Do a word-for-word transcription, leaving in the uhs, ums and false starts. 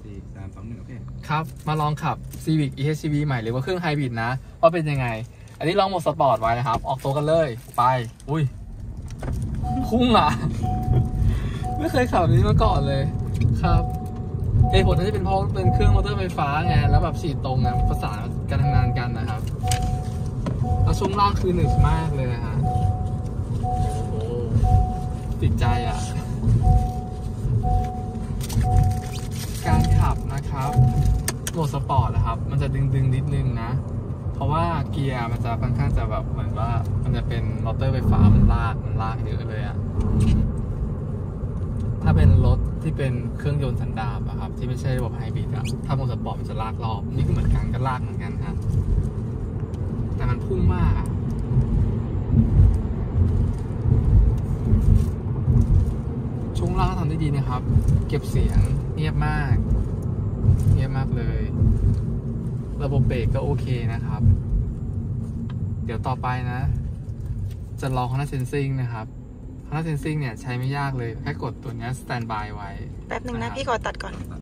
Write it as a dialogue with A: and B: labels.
A: สี่สามสองหนึ่งโอเค
B: ครับมาลองขับ Civic อี เอช อี วี ใหม่หรือว่าเครื่องไฮบริดนะว่าเป็นยังไงอันนี้ลองโหมดสปอร์ตไว้นะครับออกตัวกันเลยไปอุ้ยพุ่งอ่ะ ไม่เคยขับนี้มาก่อนเลยครับเหตุผลน่าจะเป็นเพราะเป็นเครื่องมอเตอร์ไฟฟ้าไงแล้วแบบฉีดตรงอ่ะประสานการทำงานกันนะครับแล้วช่วงล่างคือหนึบมากเลยนะฮะโอ้โหติดใจอ่ะการขับนะครับโหมดสปอร์ตนะครับมันจะดึงๆนิดนึงนะเพราะว่าเกียร์มันจะค่อนข้างจะแบบเหมือนว่ามันจะเป็นมอเตอร์ไฟฟ้ามันลากมันลากเยอะเลยอ่ะถ้าเป็นรถที่เป็นเครื่องยนต์สันดาปอะครับที่ไม่ใช่ระบบไฮบริดอะถ้าโหมดสปอร์ตมันจะลากรอบนี่ก็เหมือนกันก็ลากเหมือนกันฮะแต่มันพุ่งมากอะช่วงล่างทำได้ดีนะครับเก็บเสียงเงียบมากเงียบมากเลยระบบเบรกก็โอเคนะครับเดี๋ยวต่อไปนะจะลอง Honda Sensing นะครับ Honda Sensing เนี่ยใช้ไม่ยากเลยแค่กดตัวนี้ Standby ไว้
C: แป๊บหนึ่งนะพี่ขอตัดก่อน